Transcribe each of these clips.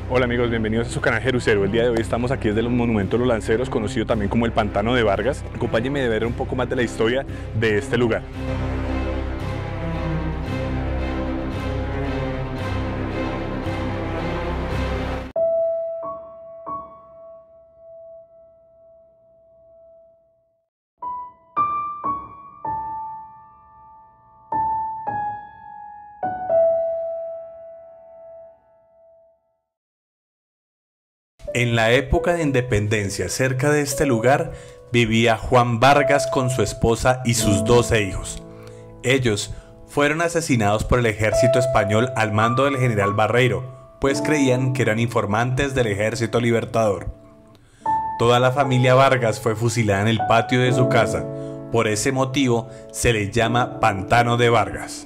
Hola amigos, bienvenidos a su canal Jerucero. El día de hoy estamos aquí desde el Monumento de los Lanceros, conocido también como el Pantano de Vargas. Acompáñenme de ver un poco más de la historia de este lugar. En la época de independencia, cerca de este lugar, vivía Juan Vargas con su esposa y sus 12 hijos. Ellos fueron asesinados por el ejército español al mando del general Barreiro, pues creían que eran informantes del ejército libertador. Toda la familia Vargas fue fusilada en el patio de su casa. Por ese motivo se le llama Pantano de Vargas.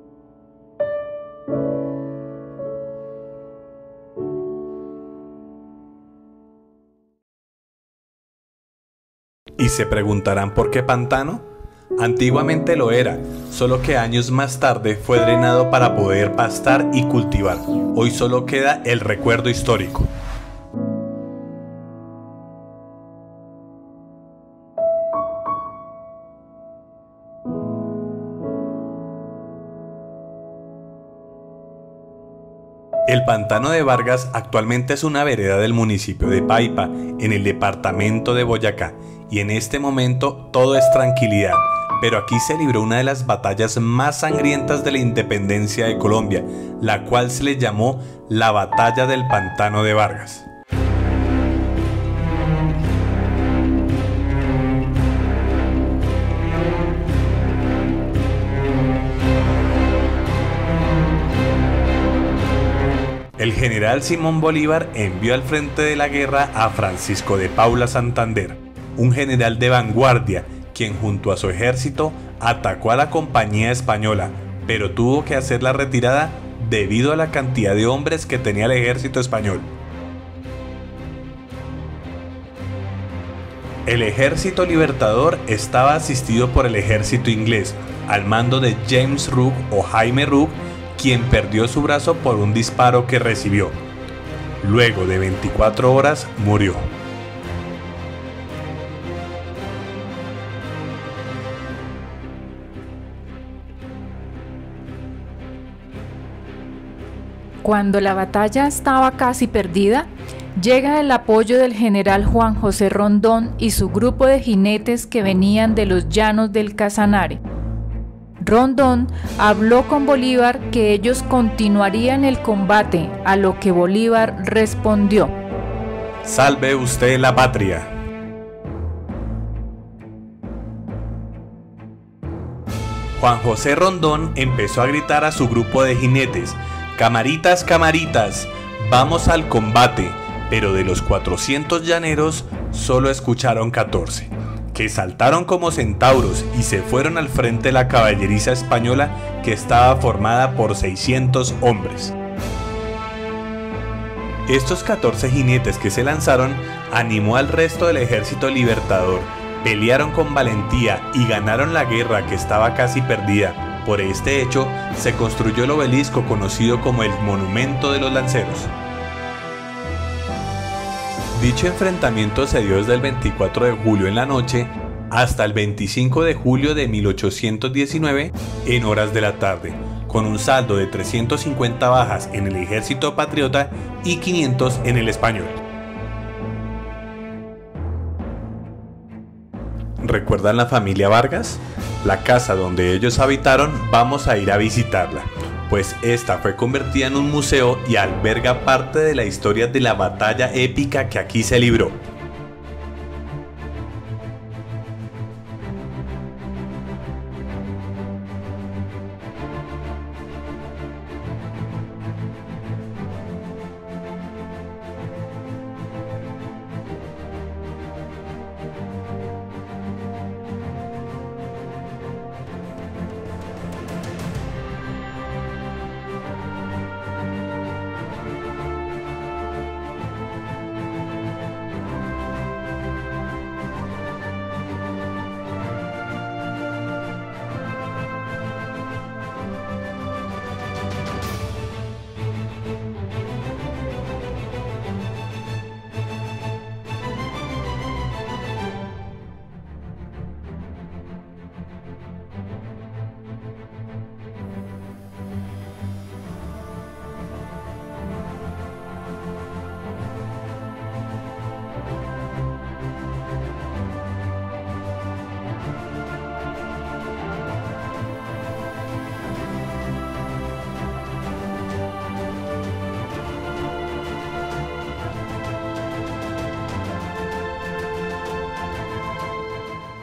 Y se preguntarán por qué pantano. Antiguamente lo era, solo que años más tarde fue drenado para poder pastar y cultivar. Hoy solo queda el recuerdo histórico. El Pantano de Vargas actualmente es una vereda del municipio de Paipa, en el departamento de Boyacá, y en este momento todo es tranquilidad, pero aquí se libró una de las batallas más sangrientas de la independencia de Colombia, la cual se le llamó la Batalla del Pantano de Vargas. El general Simón Bolívar envió al frente de la guerra a Francisco de Paula Santander, un general de vanguardia, quien junto a su ejército atacó a la compañía española, pero tuvo que hacer la retirada debido a la cantidad de hombres que tenía el ejército español. El ejército libertador estaba asistido por el ejército inglés, al mando de James Rooke o Jaime Rooke, quien perdió su brazo por un disparo que recibió. Luego de 24 horas murió. Cuando la batalla estaba casi perdida, llega el apoyo del general Juan José Rondón y su grupo de jinetes que venían de los llanos del Casanare. Rondón habló con Bolívar que ellos continuarían el combate, a lo que Bolívar respondió: «Salve usted la patria». Juan José Rondón empezó a gritar a su grupo de jinetes: «Camaritas, camaritas, vamos al combate», pero de los 400 llaneros solo escucharon 14. Que saltaron como centauros y se fueron al frente de la caballeriza española, que estaba formada por 600 hombres. Estos 14 jinetes que se lanzaron animó al resto del ejército libertador, pelearon con valentía y ganaron la guerra que estaba casi perdida. Por este hecho se construyó el obelisco conocido como el Monumento de los Lanceros. Dicho enfrentamiento se dio desde el 24 de julio en la noche hasta el 25 de julio de 1819 en horas de la tarde, con un saldo de 350 bajas en el ejército patriota y 500 en el español. ¿Recuerdan la familia Vargas? La casa donde ellos habitaron, vamos a ir a visitarla, pues esta fue convertida en un museo y alberga parte de la historia de la batalla épica que aquí se libró.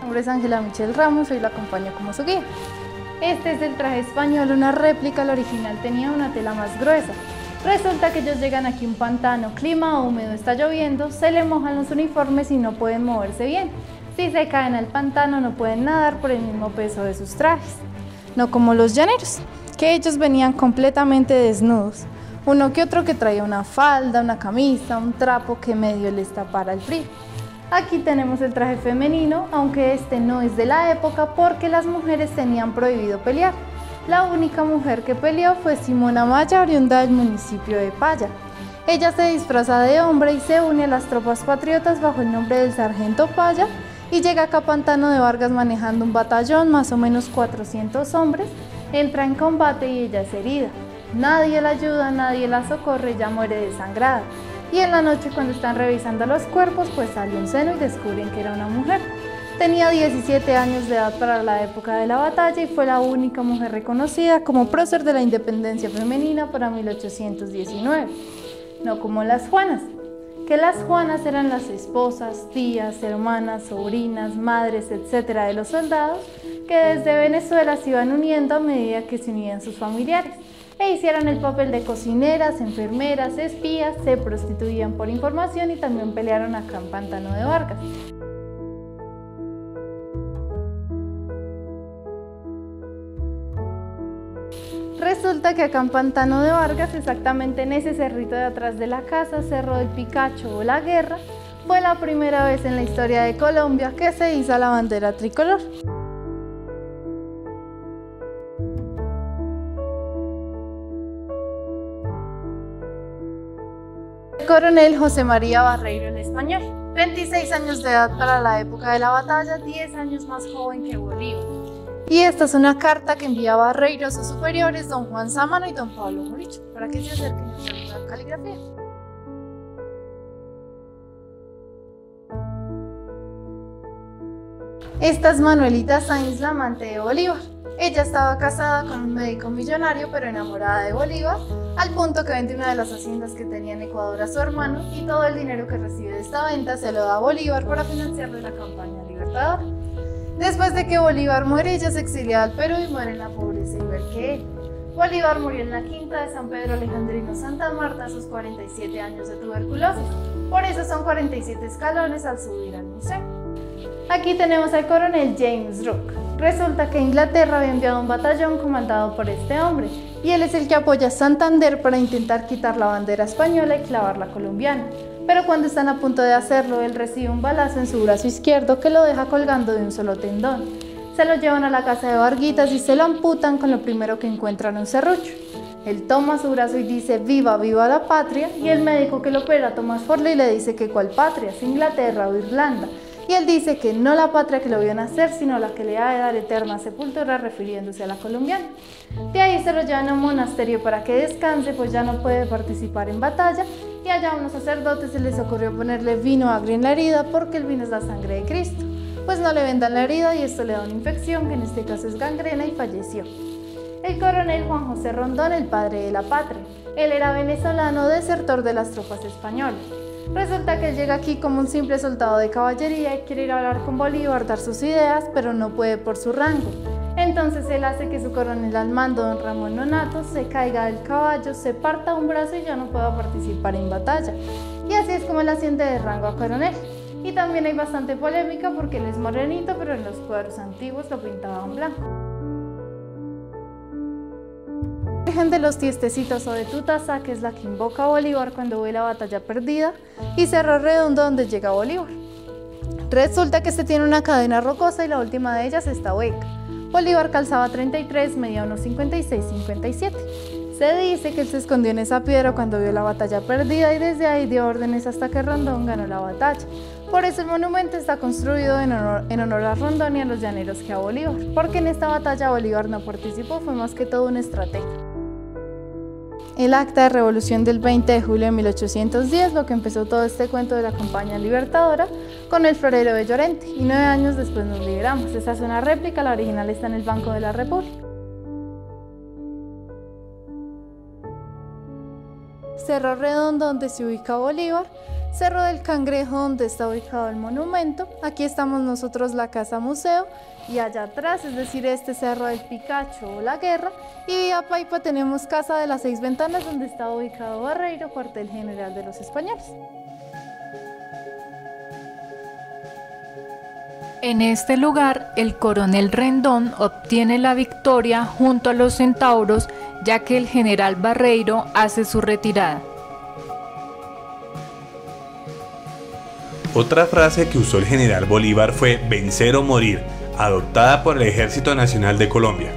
nombre es Ángela Michelle Ramos y la acompaño como su guía. Este es el traje español, una réplica, el original tenía una tela más gruesa. Resulta que ellos llegan aquí a un pantano, clima húmedo, está lloviendo, se le mojan los uniformes y no pueden moverse bien. Si se caen al pantano no pueden nadar por el mismo peso de sus trajes. No como los llaneros, que ellos venían completamente desnudos. Uno que otro que traía una falda, una camisa, un trapo que medio les tapara el frío. Aquí tenemos el traje femenino, aunque este no es de la época porque las mujeres tenían prohibido pelear. La única mujer que peleó fue Simona Maya, oriunda del municipio de Paya. Ella se disfraza de hombre y se une a las tropas patriotas bajo el nombre del sargento Paya y llega acá a Pantano de Vargas manejando un batallón, más o menos 400 hombres. Entra en combate y ella es herida. Nadie la ayuda, nadie la socorre, ella muere desangrada. Y en la noche, cuando están revisando los cuerpos, pues sale un seno y descubren que era una mujer. Tenía 17 años de edad para la época de la batalla y fue la única mujer reconocida como prócer de la independencia femenina para 1819. No como las Juanas, que las Juanas eran las esposas, tías, hermanas, sobrinas, madres, etcétera de los soldados que desde Venezuela se iban uniendo a medida que se unían sus familiares. E hicieron el papel de cocineras, enfermeras, espías, se prostituían por información y también pelearon acá en Pantano de Vargas. Resulta que acá en Pantano de Vargas, exactamente en ese cerrito de atrás de la casa, Cerro del Picacho o La Guerra, fue la primera vez en la historia de Colombia que se iza la bandera tricolor. Coronel José María Barreiro el Español, 26 años de edad para la época de la batalla, 10 años más joven que Bolívar. Y esta es una carta que envía Barreiro a sus superiores, don Juan Sámano y don Pablo Moricho, para que se acerquen a la caligrafía. Esta es Manuelita Sáenz, la amante de Bolívar. Ella estaba casada con un médico millonario, pero enamorada de Bolívar, al punto que vende una de las haciendas que tenía en Ecuador a su hermano y todo el dinero que recibe de esta venta se lo da a Bolívar para financiarle la campaña libertadora. Después de que Bolívar muere, ella se exilia al Perú y muere en la pobreza igual que él. Bolívar murió en la quinta de San Pedro Alejandrino Santa Marta a sus 47 años de tuberculosis. Por eso son 47 escalones al subir al museo. Aquí tenemos al coronel James Rooke. Resulta que Inglaterra había enviado un batallón comandado por este hombre y él es el que apoya a Santander para intentar quitar la bandera española y clavar la colombiana. Pero cuando están a punto de hacerlo, él recibe un balazo en su brazo izquierdo que lo deja colgando de un solo tendón. Se lo llevan a la casa de Varguitas y se lo amputan con lo primero que encuentran, un serrucho. Él toma su brazo y dice viva, viva la patria, y el médico que lo opera, Thomas Forley, le dice que cuál patria, si Inglaterra o Irlanda. Y él dice que no la patria que lo vio nacer, sino la que le ha de dar eterna sepultura, refiriéndose a la colombiana. De ahí se lo llevan a un monasterio para que descanse, pues ya no puede participar en batalla, y allá a unos sacerdotes se les ocurrió ponerle vino agrio en la herida porque el vino es la sangre de Cristo. Pues no le vendan la herida y esto le da una infección, que en este caso es gangrena, y falleció. El coronel Juan José Rondón, el padre de la patria. Él era venezolano, desertor de las tropas españolas. Resulta que él llega aquí como un simple soldado de caballería y quiere ir a hablar con Bolívar, dar sus ideas, pero no puede por su rango. Entonces él hace que su coronel al mando, don Ramón Nonato, se caiga del caballo, se parta un brazo y ya no pueda participar en batalla. Y así es como él asciende de rango a coronel. Y también hay bastante polémica porque él es morenito, pero en los cuadros antiguos lo pintaban blanco. La Virgen de los Tiestecitos o de Tutasa, que es la que invoca a Bolívar cuando ve la batalla perdida, y Cerro Redondo, donde llega Bolívar. Resulta que este tiene una cadena rocosa y la última de ellas está hueca. Bolívar calzaba 33, medía unos 56-57. Se dice que él se escondió en esa piedra cuando vio la batalla perdida y desde ahí dio órdenes hasta que Rondón ganó la batalla. Por eso el monumento está construido en honor a Rondón y a los llaneros que a Bolívar, porque en esta batalla Bolívar no participó, fue más que todo un estratega. El acta de revolución del 20 de julio de 1810, lo que empezó todo este cuento de la campaña libertadora, con el florero de Llorente, y 9 años después nos liberamos. Esta es una réplica, la original está en el Banco de la República. Cerro Redondo, donde se ubica Bolívar, Cerro del Cangrejo, donde está ubicado el monumento. Aquí estamos nosotros, la casa museo, y allá atrás, es decir, este Cerro del Picacho o la Guerra, y vía Paipa tenemos Casa de las 6 Ventanas, donde está ubicado Barreiro, cuartel general de los españoles. En este lugar, el coronel Rendón obtiene la victoria junto a los centauros, ya que el general Barreiro hace su retirada. Otra frase que usó el general Bolívar fue vencer o morir, adoptada por el Ejército Nacional de Colombia.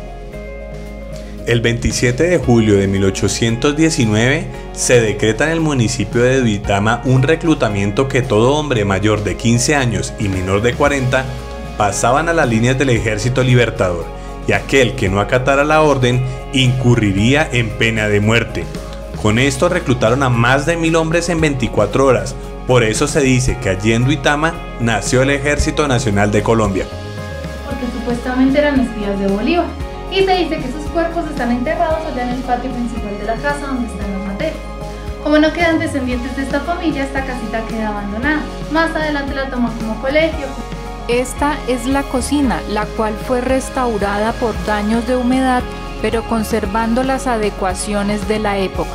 El 27 de julio de 1819 se decreta en el municipio de Duitama un reclutamiento que todo hombre mayor de 15 años y menor de 40 pasaban a las líneas del Ejército Libertador, y aquel que no acatara la orden incurriría en pena de muerte. Con esto reclutaron a más de 1000 hombres en 24 horas, por eso se dice que allí en Duitama nació el Ejército Nacional de Colombia. Porque supuestamente eran espías de Bolívar. Y se dice que sus cuerpos están enterrados allá en el patio principal de la casa donde están los materiales. Como no quedan descendientes de esta familia, esta casita queda abandonada. Más adelante la toman como colegio. Esta es la cocina, la cual fue restaurada por daños de humedad, pero conservando las adecuaciones de la época.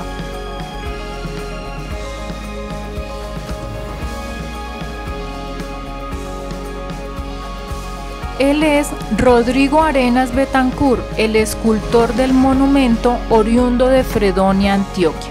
Él es Rodrigo Arenas Betancourt, el escultor del monumento, oriundo de Fredonia, Antioquia.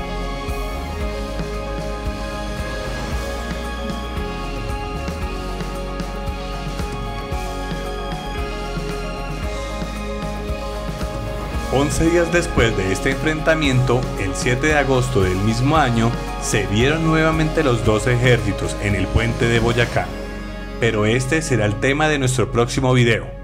Once días después de este enfrentamiento, el 7 de agosto del mismo año, se vieron nuevamente los dos ejércitos en el puente de Boyacá. Pero este será el tema de nuestro próximo video.